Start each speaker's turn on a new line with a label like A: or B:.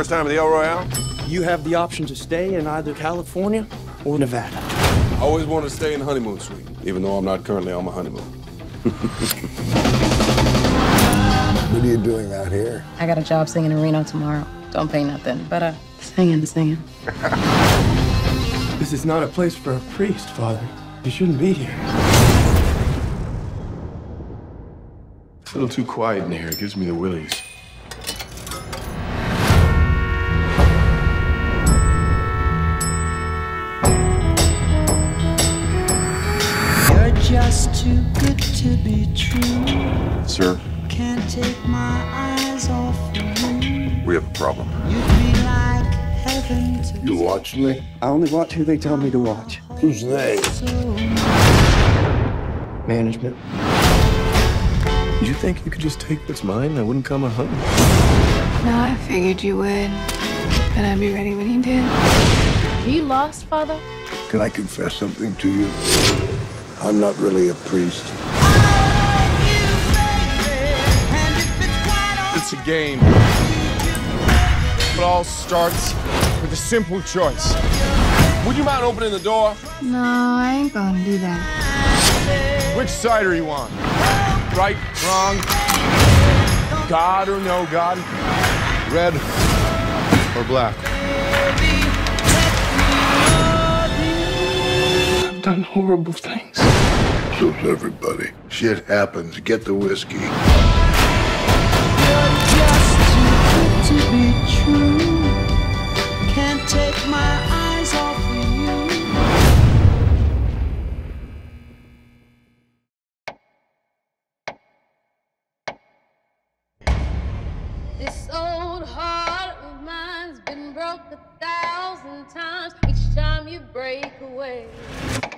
A: first time at the El Royale?
B: You have the option to stay in either California or Nevada.
A: I always wanted to stay in the honeymoon suite, even though I'm not currently on my honeymoon.
C: What are you doing out here?
D: I got a job singing in Reno tomorrow. Don't pay nothing, but singing.
B: This is not a place for a priest, Father. You shouldn't be here.
E: It's a little too quiet in here. It gives me the willies.
F: You're just too good to be true.
E: Sir?
F: Can't take my eyes off you.
E: We have a problem.
F: You'd be like heaven to
C: You watching me?
B: I only watch who they tell me to watch.
C: Who's they?
B: Management.
E: You think you could just take what's mine? I wouldn't come a hunting.
G: No, I figured you would. And I'd be ready when you did.
D: Are you lost, Father?
C: Can I confess something to you? I'm not really a priest.
A: It's a game. It all starts with a simple choice. Would you mind opening the door?
G: No, I ain't gonna do that.
A: Which side are you on? Right, wrong, God or no God, red or black?
E: I've done horrible things.
C: So's everybody. Shit happens. Get the whiskey.
F: just too good to be true. Can't take my eyes off you.
H: This old heart of mine's been broke 1,000 times. Each time you break away.